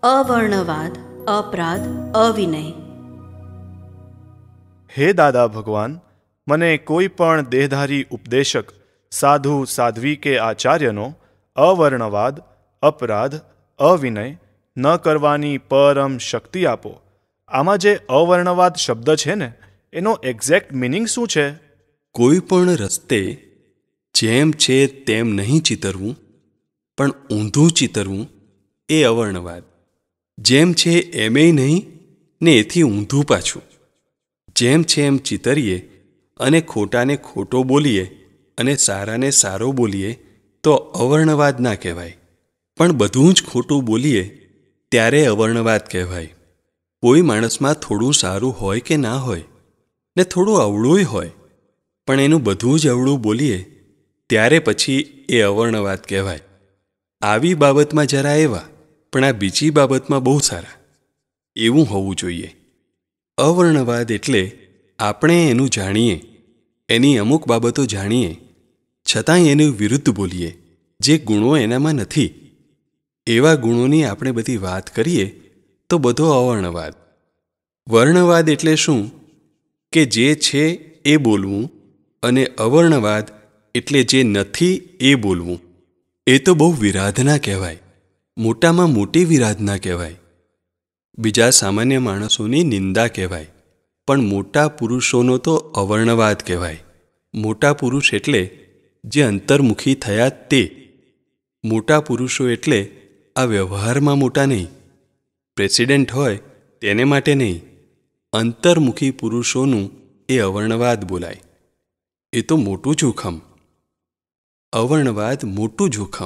અવર્ણવાદ, અપરાધ, અવિનય. હે દાદા ભગવાન, મને કોઈ પણ દેહધારી ઉપદેશક, સાધુ સાધ્વી કે આચાર્યનો અવર્ણવાદ, અપરાધ, અવિનય ન કરવાની પરમ શક્તિ આપો. આમાં જે અવર્ણવાદ શબ્દ છે ને, એનો એક્ઝેક્ટ મિનિંગ શું છે? કોઈ પણ રસ્તે જેમ છે તેમ નહીં ચિતરવું, પણ ઊંધું ચિતરવું એ અવર્ણવાદ. જેમ છે એમેય નહીં ને એથી ઊંધું પાછું. જેમ છે એમ ચિતરીએ અને ખોટાને ખોટો બોલીએ અને સારાને સારો બોલીએ તો અવર્ણવાદ ના કહેવાય, પણ બધું જ ખોટું બોલીએ ત્યારે અવર્ણવાદ કહેવાય. કોઈ માણસમાં થોડું સારું હોય કે ના હોય ને થોડું અવળુંય હોય, પણ એનું બધું જ અવળું બોલીએ ત્યારે પછી એ અવર્ણવાદ કહેવાય. આવી બાબતમાં જરા એવા, પણ આ બીજી બાબતમાં બહુ સારા, એવું હોવું જોઈએ. અવર્ણવાદ એટલે આપણે એનું જાણીએ, એની અમુક બાબતો જાણીએ, છતાંય એની વિરુદ્ધ બોલીએ જે ગુણો એનામાં નથી. એવા ગુણોની આપણે બધી વાત કરીએ તો બધો અવર્ણવાદ. વર્ણવાદ એટલે શું કે જે છે એ બોલવું, અને અવર્ણવાદ એટલે જે નથી એ બોલવું. એ તો બહુ વિરાધના કહેવાય, મોટામાં મોટી વિરાધના કહેવાય. બીજા સામાન્ય માણસોની નિંદા કહેવાય, પણ મોટા પુરુષોનો તો અવર્ણવાદ કહેવાય. મોટા પુરુષ એટલે જે અંતર્મુખી થયા તે. મોટા પુરુષો એટલે આ વ્યવહારમાં મોટા નહીં, પ્રેસિડેન્ટ હોય તેને માટે નહીં, અંતર્મુખી પુરુષોનું એ અવર્ણવાદ બોલાય. એ તો મોટું જોખમ. અવર્ણવાદ મોટું જોખમ,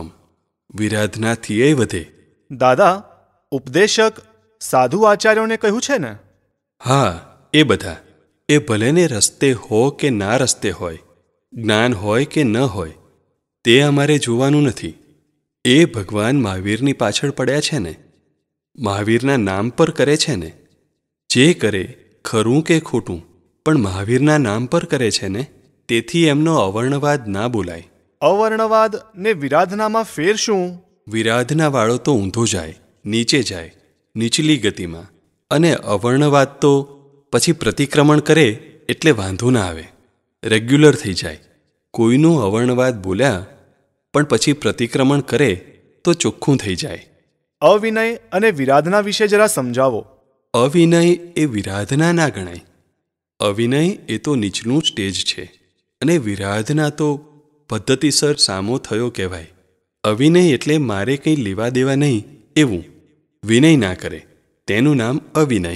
વિરાધનાથી વધે. દાદા, ઉપદેશક સાધુ આચાર્યોને કહ્યું છે ને? હા, એ બધા. એ ભલેને રસ્તે હો કે ના રસ્તે હોય, જ્ઞાન હોય કે ન હોય, તે અમારે જોવાનું નથી. એ ભગવાન મહાવીરની પાછળ પડ્યા છે ને, મહાવીરના નામ પર કરે છે ને. જે કરે ખરું કે ખોટું, પણ મહાવીરના નામ પર કરે છે ને, તેથી એમનો અવર્ણવાદ ના બોલાય. અવર્ણવાદ ને વિરાધનામાં ફેર શું? વિરાધનાવાળો તો ઊંધો જાય, નીચે જાય, નીચલી ગતિમાં. અને અવર્ણવાદ તો પછી પ્રતિક્રમણ કરે એટલે વાંધો ના આવે, રેગ્યુલર થઈ જાય. કોઈનું અવર્ણવાદ બોલ્યા પણ પછી પ્રતિક્રમણ કરે તો ચોખ્ખું થઈ જાય. અવિનય અને વિરાધના વિશે જરા સમજાવો. અવિનય એ વિરાધના ના ગણાય. અવિનય એ તો નીચલું સ્ટેજ છે, અને વિરાધના તો પદ્ધતિસર સામો થયો કહેવાય. અવિનય એટલે મારે કંઈ લેવા દેવા નહીં એવું. વિનય ના કરે તેનું નામ અવિનય.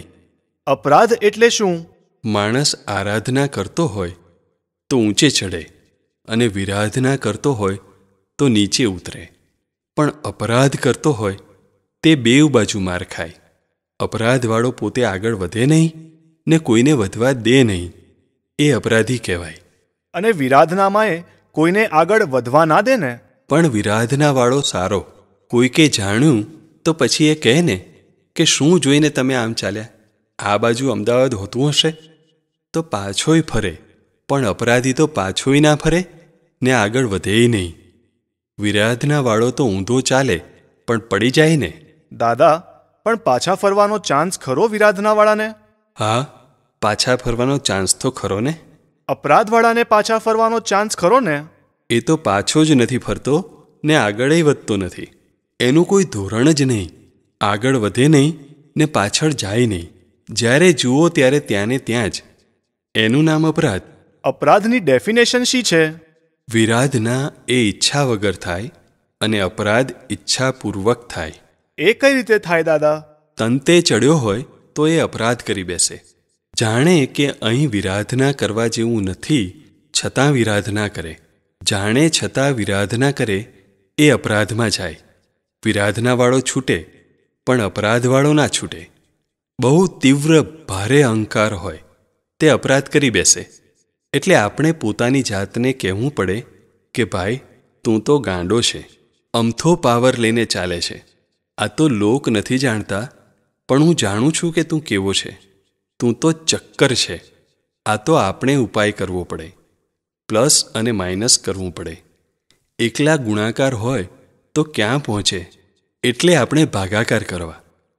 અપરાધ એટલે શું? માણસ આરાધના કરતો હોય તો ઊંચે ચડે, અને વિરાધના કરતો હોય તો નીચે ઉતરે. પણ અપરાધ કરતો હોય તે બેઉ બાજુ માર ખાય. અપરાધવાળો પોતે આગળ વધે નહીં ને કોઈને વધવા દે નહીં, એ અપરાધી કહેવાય. અને વિરાધનામાં કોઈને આગળ વધવા ના દે ને? પણ વિરાધનાવાળો સારો. કોઈકે જાણ્યું તો પછી એ કહે ને કે શું જોઈને તમે આમ ચાલ્યા, આ બાજુ અમદાવાદ હોતું હશે, તો પાછોય ફરે. પણ અપરાધી તો પાછોય ના ફરે ને આગળ વધેય નહીં. વિરાધનાવાળો તો ઊંધો ચાલે પણ પડી જાય ને. દાદા, પણ પાછા ફરવાનો ચાન્સ ખરો વિરાધનાવાળાને? હા, પાછા ફરવાનો ચાન્સ તો ખરો ને. અપરાધવાળાને પાછા ફરવાનો ચાન્સ ખરો ને? એ તો પાછો જ નથી ફરતો ને આગળય વધતો નથી. એનું કોઈ ધોરણ જ નહીં. આગળ વધે નહીં ને પાછળ જાય નહીં. જ્યારે જુઓ ત્યારે ત્યાંને ત્યાં જ. એનું નામ અપરાધ. અપરાધની ડેફિનેશન શી છે? વિરાધના એ ઈચ્છા વગર થાય, અને અપરાધ ઈચ્છાપૂર્વક થાય. એ કઈ રીતે થાય દાદા? તંતે ચડ્યો હોય તો એ અપરાધ કરી બેસે. જાણે કે અહીં વિરાધના કરવા જેવું નથી, છતાં વિરાધના કરે. જાણે છતાં વિરાધના કરે એ અપરાધમાં જાય. વિરાધનાવાળો છૂટે પણ અપરાધવાળો ના છૂટે. બહુ તીવ્ર ભારે અહંકાર હોય તે અપરાધ કરી બેસે. એટલે આપણે પોતાની જાતને કહેવું પડે કે ભાઈ, તું તો ગાંડો છે, અમથો પાવર લઈને ચાલે છે. આ તો લોક નથી જાણતા, પણ હું જાણું છું કે તું કેવો છે. તું તો ચક્કર છે. આ તો આપણે ઉપાય કરવો પડે, પ્લસ અને માઇનસ કરવું પડે. એકલા ગુણાકાર હોય તો ક્યાં પહોંચે, એટલે આપણે ભાગાકાર કરવા.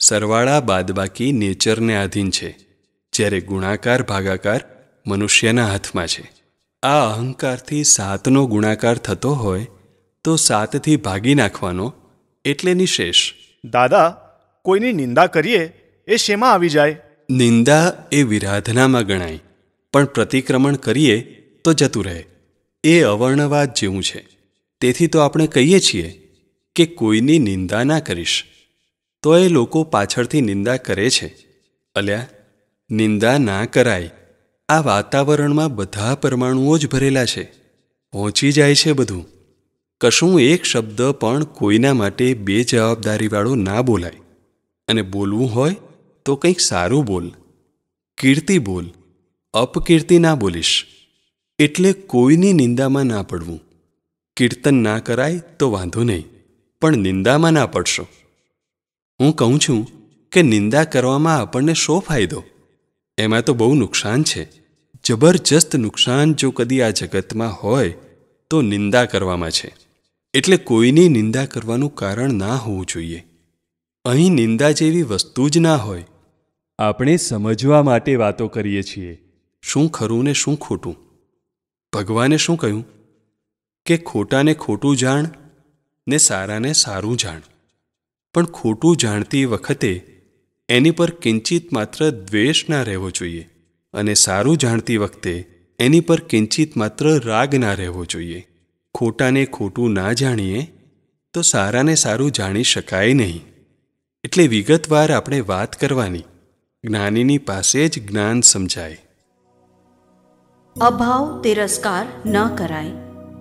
સરવાળા બાદબાકી નેચરને આધીન છે, જ્યારે ગુણાકાર ભાગાકાર મનુષ્યના હાથમાં છે. આ અહંકારથી 7નો ગુણાકાર થતો હોય તો 7થી ભાગી નાખવાનો, એટલે નિશેષ. દાદા, કોઈની નિંદા કરીએ એ શેમાં આવી જાય? નિંદા એ વિરાધનામાં ગણાય, પણ પ્રતિક્રમણ કરીએ તો જતું રહે. એ અવર્ણવાદ જેવું છે. તેથી તો આપણે કહીએ છીએ કે કોઈની નિંદા ના કરીશ, તો એ લોકો પાછળથી નિંદા કરે છે. અલ્યા, નિંદા ના કરાય. આ વાતાવરણમાં બધા પરમાણુઓ જ ભરેલા છે, પહોંચી જાય છે બધું. કશું એક શબ્દ પણ કોઈના માટે બેજવાબદારીવાળો ના બોલાય. અને બોલવું હોય તો કંઈક સારું બોલ, કીર્તિ બોલ, અપકીર્તિ ના બોલીશ. એટલે કોઈની નિંદામાં ના પડવું. કીર્તન ના કરાય તો વાંધો નહીં, પણ નિંદામાં ના પડશો. હું કહું છું કે નિંદા કરવામાં આપણને શો ફાયદો? એમાં તો બહુ નુકસાન છે, જબરજસ્ત નુકસાન. જો કદી આ જગતમાં હોય તો નિંદા કરવામાં છે. એટલે કોઈની નિંદા કરવાનું કારણ ના હોવું જોઈએ. અહીં નિંદા જેવી વસ્તુ જ ના હોય. આપણે સમજવા માટે વાતો કરીએ છીએ. શું ખરું ને શું ખોટું? ભગવાને શું કહ્યું કે ખોટાને ખોટું જાણ ને સારાને સારું જાણ. પણ ખોટું જાણતી વખતે એની પર કિંચિત માત્ર દ્વેષ ના રહેવો જોઈએ, અને સારું જાણતી વખતે એની પર કિંચિત માત્ર રાગ ના રહેવો જોઈએ. ખોટાને ખોટું ના જાણીએ તો સારાને સારું જાણી શકાય નહીં. એટલે વિગતવાર આપણે વાત કરવાની. જ્ઞાનીની પાસે જ જ્ઞાન સમજાય. અભાવ તિરસ્કાર ન કરાય.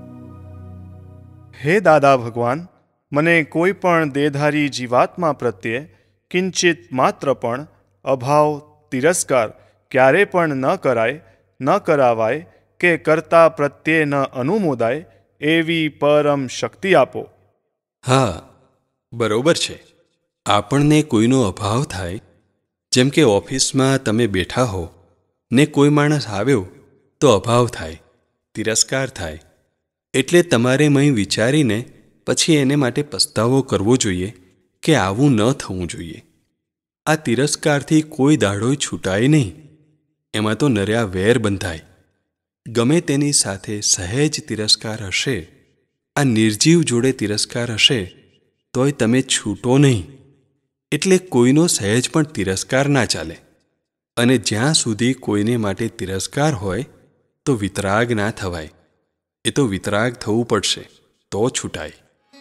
હે દાદા ભગવાન, મને કોઈ પણ દેહધારી જીવાત્મા પ્રત્યે કિંચિત માત્ર પણ અભાવ તિરસ્કાર ક્યારે પણ ન કરાય, ન કરાવાય કે કર્તા પ્રત્યે ન અનુમોદાય એવી પરમ શક્તિ આપો. હા, બરોબર છે. આપણને કોઈનો અભાવ થાય, જેમ કે ઓફિસમાં તમે બેઠા હો ને કોઈ માણસ આવ્યો તો અભાવ થાય, તિરસ્કાર થાય. એટલે તમારે મય વિચારીને પછી એને માટે પસ્તાવો કરવો જોઈએ કે આવું ન થવું જોઈએ. આ તિરસ્કારથી કોઈ દાડોય છૂટાય નહીં. એમાં તો નર્યા વેર બંધાય. ગમે તેની સાથે સહેજ તિરસ્કાર હશે, આ નિર્જીવ જોડે તિરસ્કાર હશે, તોય તમે છૂટો નહીં. એટલે કોઈનો સહેજ પણ તિરસ્કાર ના ચાલે. અને જ્યાં સુધી કોઈને માટે તિરસ્કાર હોય તો વિતરાગ ના થવાય. એ તો વિતરાગ થવું પડશે તો છૂટાય.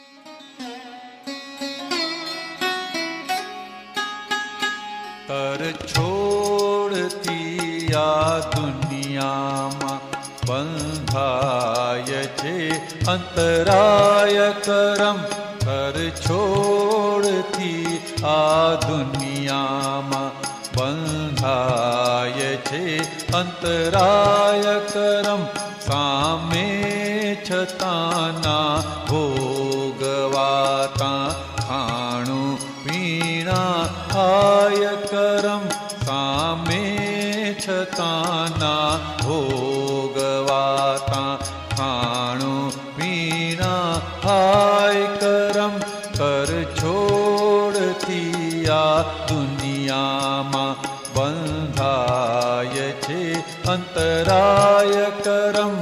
તર છોડતી આ દુનિયામાં બંધાય છે અંતરાય કરમ. તર છોડતી આ દુનિયામાં બંધાય છે અંતરાય કરમ. સામે છતાના ભોગવાતા ખાણું પીણા આય કરમ. સામે છતાના ભોગવાતા ખાણું પીણા આય કરમ. કર છોડતી આ દુનિયામાં બંધાય છે અંતરાય કરમ.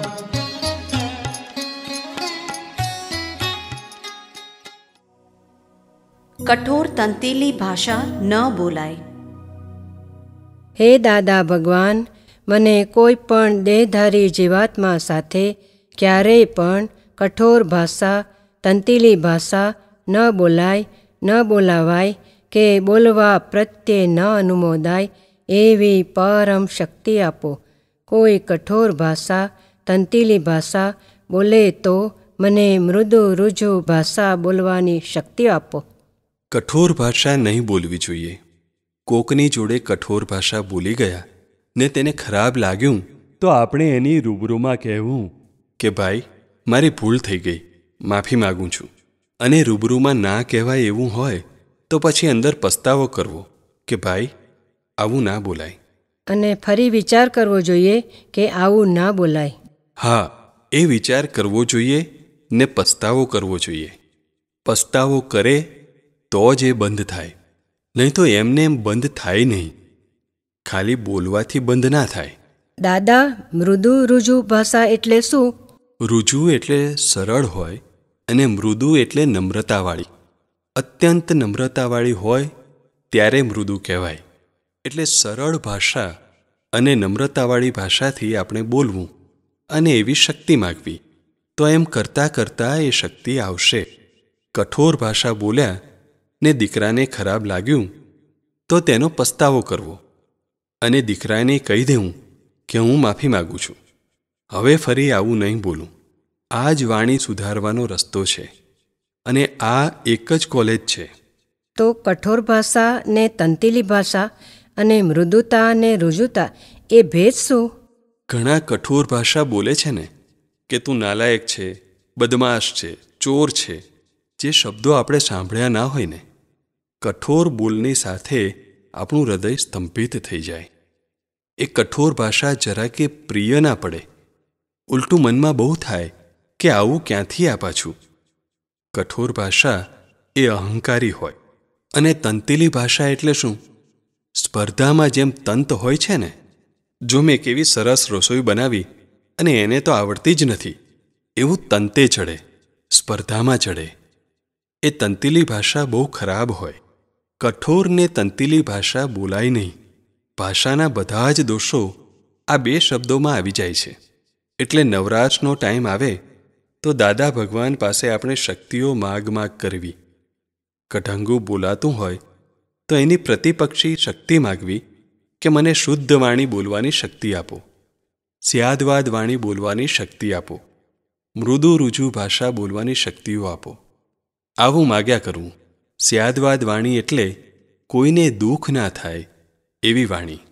કઠોર તંતીલી ભાષા ન બોલાય. હે દાદા ભગવાન, મને કોઈ પણ દેહધારી જીવાત્મા સાથે ક્યારેય પણ કઠોર ભાષા, તંતીલી ભાષા ન બોલાય, ન બોલાવાય કે બોલવા પ્રત્યે ન અનુમોદાય એવી પરમ શક્તિ આપો. કોઈ કઠોર ભાષા, તંતીલી ભાષા બોલે તો મને મૃદુ રુજુ ભાષા બોલવાની શક્તિ આપો. કઠોર ભાષા નહીં બોલવી જોઈએ. કોકની જોડે કઠોર ભાષા બોલી ગયા ને તેને ખરાબ લાગ્યું તો આપણે એની રૂબરૂમાં કહેવું કે ભાઈ, મારી ભૂલ થઈ ગઈ, માફી માગું છું. અને રૂબરૂમાં ના કહેવાય એવું હોય તો પછી અંદર પસ્તાવો કરવો કે ભાઈ, આવું ના બોલાય. અને ફરી વિચાર કરવો જોઈએ કે આવું ના બોલાય. હા, એ વિચાર કરવો જોઈએ ને પસ્તાવો કરવો જોઈએ. પસ્તાવો કરે તો જ એ બંધ થાય. નહીં તો એમને એમ બંધ થાય નહીં. ખાલી બોલવાથી બંધ ના થાય. દાદા, મૃદુ રુજુ ભાષા એટલે શું? રુજુ એટલે સરળ હોય અને મૃદુ એટલે નમ્રતાવાળી. અત્યંત નમ્રતાવાળી હોય ત્યારે મૃદુ કહેવાય. એટલે સરળ ભાષા અને નમ્રતાવાળી ભાષાથી આપણે બોલવું અને એવી શક્તિ માગવી, તો એમ કરતાં કરતાં એ શક્તિ આવશે. કઠોર ભાષા બોલ્યા ને દીકરાને ખરાબ લાગ્યું તો તેનો પસ્તાવો કરવો અને દીકરાને કહી દેવું કે હું માફી માગું છું, હવે ફરી આવું નહીં બોલું. આ જ વાણી સુધારવાનો રસ્તો છે અને આ એક જ કોલેજ છે. તો કઠોર ભાષા ને તંતીલી ભાષા અને મૃદુતા અને રુજુતા એ ભેદ શું? ઘણા કઠોર ભાષા બોલે છે ને કે તું નાલાયક છે, બદમાશ છે, ચોર છે, જે શબ્દો આપણે સાંભળ્યા ના હોય ને. કઠોર બોલની સાથે આપણું હૃદય સ્તંભિત થઈ જાય. એ કઠોર ભાષા જરા કે પ્રિય ના પડે. ઉલટું મનમાં બહુ થાય કે આવું ક્યાંથી આ પાછું. કઠોર ભાષા એ અહંકારી હોય. અને તંતીલી ભાષા એટલે શું? સ્પર્ધામાં જેમ તંત હોય છે ને, જો મેં કેવી સરસ રસોઈ બનાવી અને એને તો આવડતી જ નથી, એવું તંતે ચડે, સ્પર્ધામાં ચડે. એ તંતીલી ભાષા બહુ ખરાબ હોય. કઠોર ને તંતીલી ભાષા બોલાય નહીં. ભાષાના બધા જ દોષો આ બે શબ્દોમાં આવી જાય છે. એટલે નવરાશનો ટાઈમ આવે તો દાદા ભગવાન પાસે આપણે શક્તિઓ માગ માગ કરવી. કઢંગું બોલાતું હોય તો એની પ્રતિપક્ષી શક્તિ માગવી કે મને શુદ્ધ વાણી બોલવાની શક્તિ આપો, સ્યાદવાદ વાણી બોલવાની શક્તિ આપો, મૃદુ રુજુ ભાષા બોલવાની શક્તિઓ આપો. આવું માગ્યા કરવું. સ્યાદવાદ વાણી એટલે કોઈને દુઃખ ના થાય એવી વાણી.